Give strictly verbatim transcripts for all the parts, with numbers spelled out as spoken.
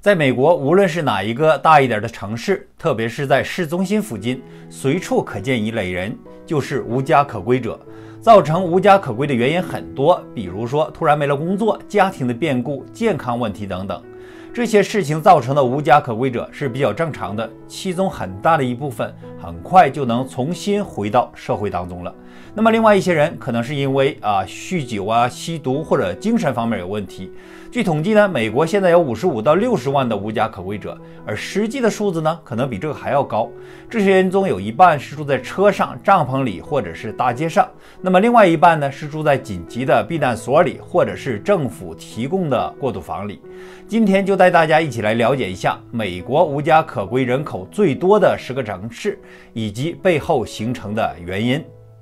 在美国，无论是哪一个大一点的城市，特别是在市中心附近，随处可见一类人，就是无家可归者。造成无家可归的原因很多，比如说突然没了工作、家庭的变故、健康问题等等。这些事情造成的无家可归者是比较正常的，其中很大的一部分很快就能重新回到社会当中了。那么另外一些人可能是因为啊酗酒啊、吸毒或者精神方面有问题。据统计呢，美国现在有五十五到六十万的无家可归者，而实际的数字呢可能比这个还要高。这些人中有一半是住在车上、帐篷里或者是大街上，那么另外一半呢是住在紧急的避难所里或者是政府提供的过渡房里。今天就带大家一起来了解一下美国无家可归人口最多的十个城市以及背后形成的原因。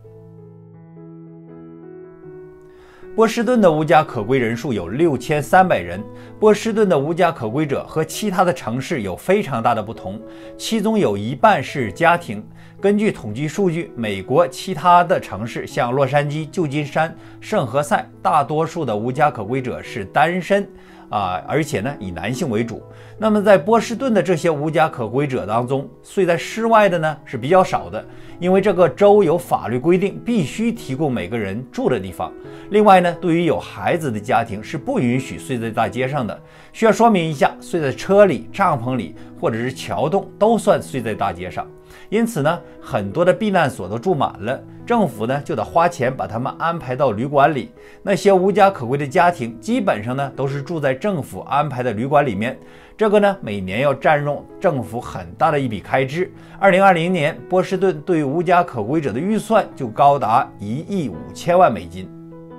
波士顿的无家可归人数有六千三百人。波士顿的无家可归者和其他的城市有非常大的不同，其中有一半是家庭。根据统计数据，美国其他的城市像洛杉矶、旧金山、圣何塞，大多数的无家可归者是单身啊，而且呢以男性为主。那么在波士顿的这些无家可归者当中，睡在室外的呢是比较少的，因为这个州有法律规定必须提供每个人住的地方。另外呢，对于有孩子的家庭是不允许睡在大街上的。需要说明一下，睡在车里、帐篷里或者是桥洞都算睡在大街上。因此呢，很多的避难所都住满了，政府呢就得花钱把他们安排到旅馆里。那些无家可归的家庭基本上呢都是住在政府安排的旅馆里面，这个呢每年要占用政府很大的一笔开支。二零二零年，波士顿对无家可归者的预算就高达一亿五千万美金。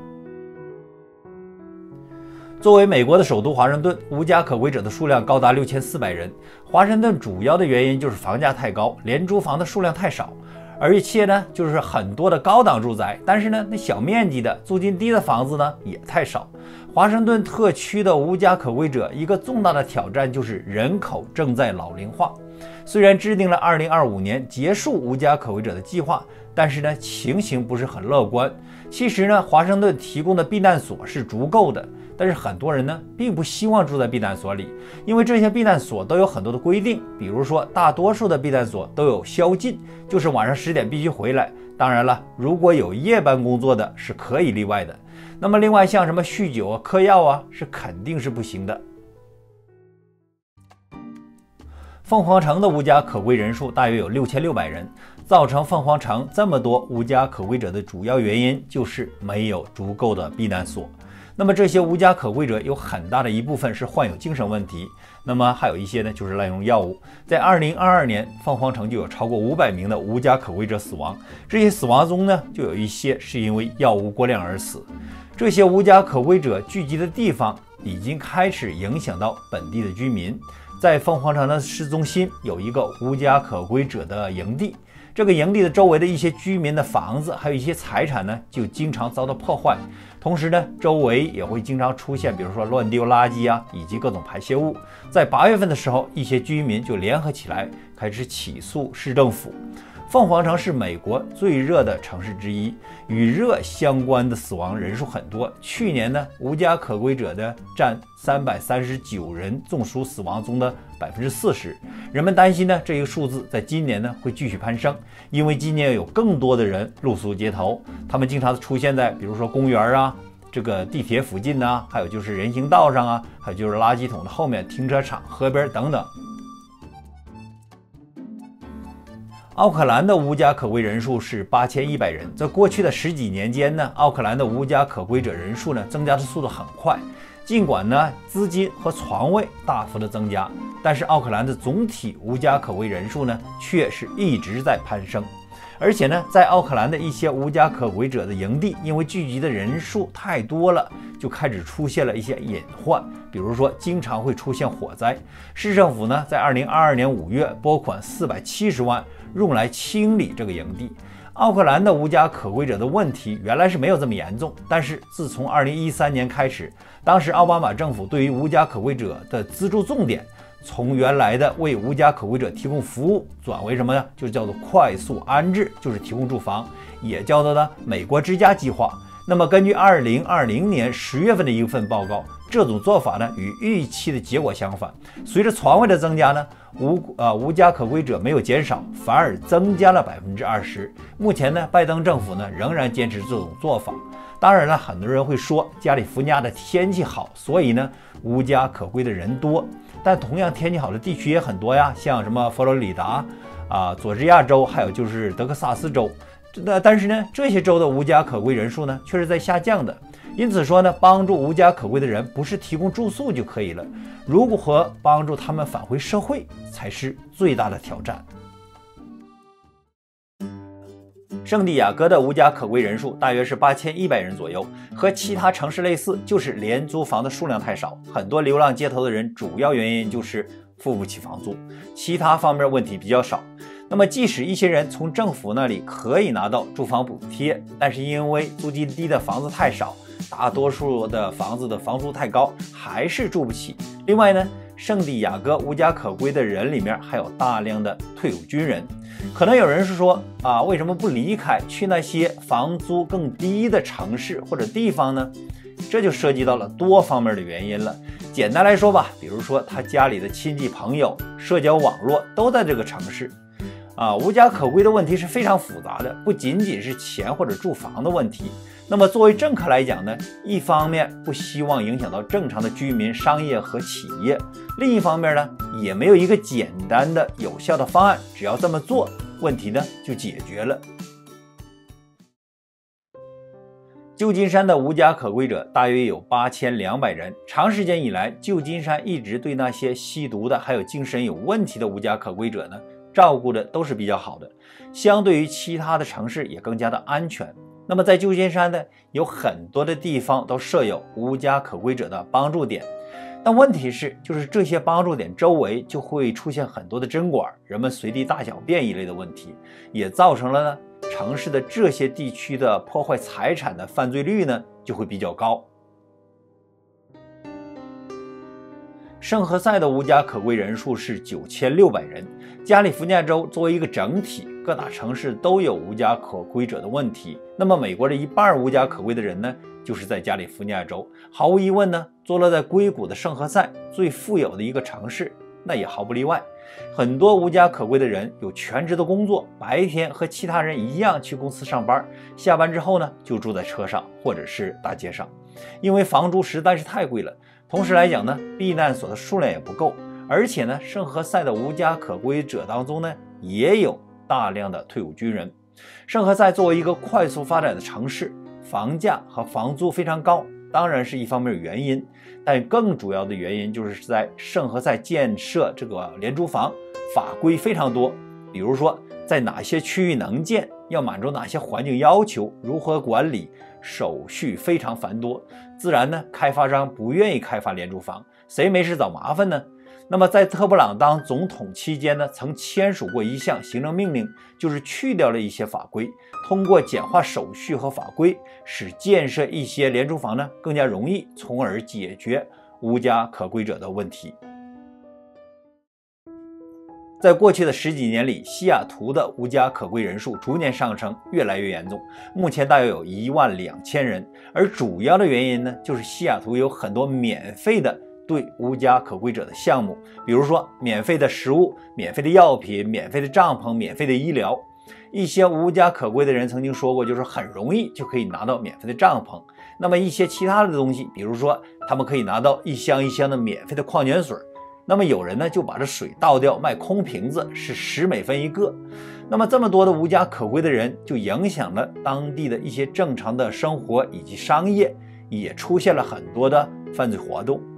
作为美国的首都华盛顿，无家可归者的数量高达六千四百人。华盛顿主要的原因就是房价太高，廉租房的数量太少，而且呢就是很多的高档住宅，但是呢那小面积的租金低的房子呢也太少。华盛顿特区的无家可归者一个重大的挑战就是人口正在老龄化。虽然制定了二零二五年结束无家可归者的计划，但是呢情形不是很乐观。其实呢华盛顿提供的避难所是足够的，但是很多人呢并不希望住在避难所里，因为这些避难所都有很多的规定，比如说大多数的避难所都有宵禁，就是晚上十点必须回来。当然了，如果有夜班工作的是可以例外的。那么另外像什么酗酒啊、嗑药啊，是肯定是不行的。凤凰城的无家可归人数大约有六千六百人。造成凤凰城这么多无家可归者的主要原因就是没有足够的避难所。那么这些无家可归者有很大的一部分是患有精神问题，那么还有一些呢就是滥用药物。在二零二二年，凤凰城就有超过五百名的无家可归者死亡，这些死亡中呢就有一些是因为药物过量而死。这些无家可归者聚集的地方已经开始影响到本地的居民。在凤凰城的市中心有一个无家可归者的营地，这个营地的周围的一些居民的房子还有一些财产呢就经常遭到破坏，同时呢周围也会经常出现比如说乱丢垃圾啊以及各种排泄物。在八月份的时候，一些居民就联合起来开始起诉市政府。凤凰城是美国最热的城市之一，与热相关的死亡人数很多。去年呢，无家可归者的占三百三十九人，总数死亡中的百分之四十。人们担心呢，这个数字在今年呢会继续攀升，因为今年有更多的人露宿街头，他们经常出现在比如说公园啊、这个地铁附近啊，还有就是人行道上啊，还有就是垃圾桶的后面、停车场、河边等等。奥克兰的无家可归人数是八千一百人。在过去的十几年间呢，奥克兰的无家可归者人数呢增加的速度很快。尽管呢资金和床位大幅的增加，但是奥克兰的总体无家可归人数呢却是一直在攀升。而且呢，在奥克兰的一些无家可归者的营地，因为聚集的人数太多了，就开始出现了一些隐患，比如说经常会出现火灾。市政府呢在二零二二年五月拨款四百七十万用来清理这个营地。奥克兰的无家可归者的问题原来是没有这么严重，但是自从二零一三年开始，当时奥巴马政府对于无家可归者的资助重点从原来的为无家可归者提供服务转为什么呢？就叫做快速安置，就是提供住房，也叫做呢美国之家计划。那么根据二零二零年十月份的一份报告， 这种做法呢，与预期的结果相反。随着床位的增加呢，无啊无家可归者没有减少，反而增加了百分之二十。目前呢，拜登政府呢仍然坚持这种做法。当然了，很多人会说加利福尼亚的天气好，所以呢无家可归的人多。但同样天气好的地区也很多呀，像什么佛罗里达啊、佐治亚州，还有就是德克萨斯州。那但是呢，这些州的无家可归人数呢却是在下降的。因此说呢，帮助无家可归的人不是提供住宿就可以了，如何帮助他们返回社会才是最大的挑战。圣地亚哥的无家可归人数大约是八千一百人左右，和其他城市类似，就是廉租房的数量太少，很多流浪街头的人主要原因就是付不起房租，其他方面问题比较少。那么即使一些人从政府那里可以拿到住房补贴，但是因为租金低的房子太少，大多数的房子的房租太高，还是住不起。另外呢，圣地亚哥无家可归的人里面还有大量的退伍军人。可能有人是说啊，为什么不离开，去那些房租更低的城市或者地方呢？这就涉及到了多方面的原因了。简单来说吧，比如说他家里的亲戚朋友、社交网络都在这个城市。啊，无家可归的问题是非常复杂的，不仅仅是钱或者住房的问题。那么作为政客来讲呢，一方面不希望影响到正常的居民、商业和企业，另一方面呢，也没有一个简单的有效的方案，只要这么做，问题呢就解决了。旧金山的无家可归者大约有八千两百人。长时间以来，旧金山一直对那些吸毒的还有精神有问题的无家可归者呢，照顾的都是比较好的，相对于其他的城市也更加的安全。那么在旧金山呢，有很多的地方都设有无家可归者的帮助点，但问题是，就是这些帮助点周围就会出现很多的针管，人们随地大小便一类的问题，也造成了呢城市的这些地区的破坏财产的犯罪率呢就会比较高。圣何塞的无家可归人数是九千六百人。加利福尼亚州作为一个整体，各大城市都有无家可归者的问题。那么美国的一半无家可归的人呢，就是在加利福尼亚州。毫无疑问呢，坐落在硅谷的圣何塞，最富有的一个城市，那也毫不例外。很多无家可归的人有全职的工作，白天和其他人一样去公司上班，下班之后呢，就住在车上或者是大街上，因为房租实在是太贵了。同时来讲呢，避难所的数量也不够，而且呢，圣何塞的无家可归者当中呢，也有大量的退伍军人。圣何塞作为一个快速发展的城市，房价和房租非常高，当然是一方面原因，但更主要的原因就是在圣何塞建设这个廉租房法规非常多，比如说在哪些区域能建，要满足哪些环境要求，如何管理，手续非常繁多，自然呢，开发商不愿意开发廉租房，谁没事找麻烦呢？那么在特布朗当总统期间呢，曾签署过一项行政命令，就是去掉了一些法规，通过简化手续和法规，使建设一些廉租房呢更加容易，从而解决无家可归者的问题。在过去的十几年里，西雅图的无家可归人数逐年上升，越来越严重，目前大约有一万两千人。而主要的原因呢，就是西雅图有很多免费的对无家可归者的项目，比如说免费的食物、免费的药品、免费的帐篷、免费的医疗。一些无家可归的人曾经说过，就是很容易就可以拿到免费的帐篷。那么一些其他的东西，比如说他们可以拿到一箱一箱的免费的矿泉水，那么有人呢就把这水倒掉，卖空瓶子，是十美分一个。那么这么多的无家可归的人，就影响了当地的一些正常的生活以及商业，也出现了很多的犯罪活动。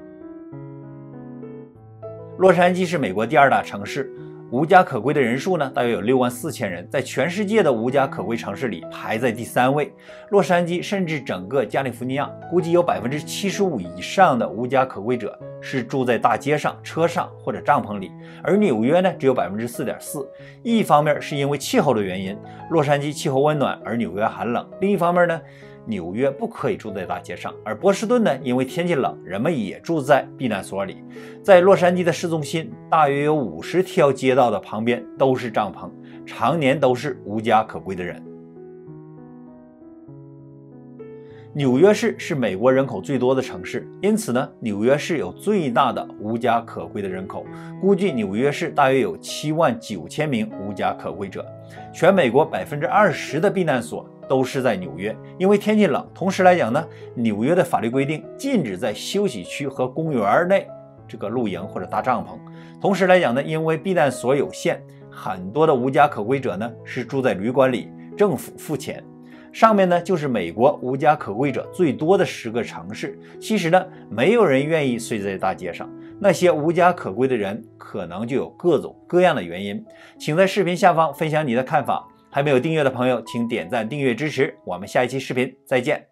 洛杉矶是美国第二大城市，无家可归的人数呢大约有六万四千人，在全世界的无家可归城市里排在第三位。洛杉矶甚至整个加利福尼亚，估计有百分之七十五以上的无家可归者是住在大街上、车上或者帐篷里，而纽约呢只有百分之四点四。一方面是因为气候的原因，洛杉矶气候温暖，而纽约寒冷；另一方面呢，纽约不可以住在大街上，而波士顿呢，因为天气冷，人们也住在避难所里。在洛杉矶的市中心，大约有五十条街道的旁边都是帐篷，常年都是无家可归的人。 纽约市是美国人口最多的城市，因此呢，纽约市有最大的无家可归的人口，估计纽约市大约有七万九千名无家可归者。全美国百分之二十的避难所都是在纽约，因为天气冷。同时来讲呢，纽约的法律规定禁止在休息区和公园内这个露营或者搭帐篷。同时来讲呢，因为避难所有限，很多的无家可归者呢是住在旅馆里，政府付钱。上面呢就是美国无家可归者最多的十个城市。其实呢，没有人愿意睡在大街上，那些无家可归的人可能就有各种各样的原因。请在视频下方分享你的看法。还没有订阅的朋友，请点赞订阅支持。我们下一期视频再见。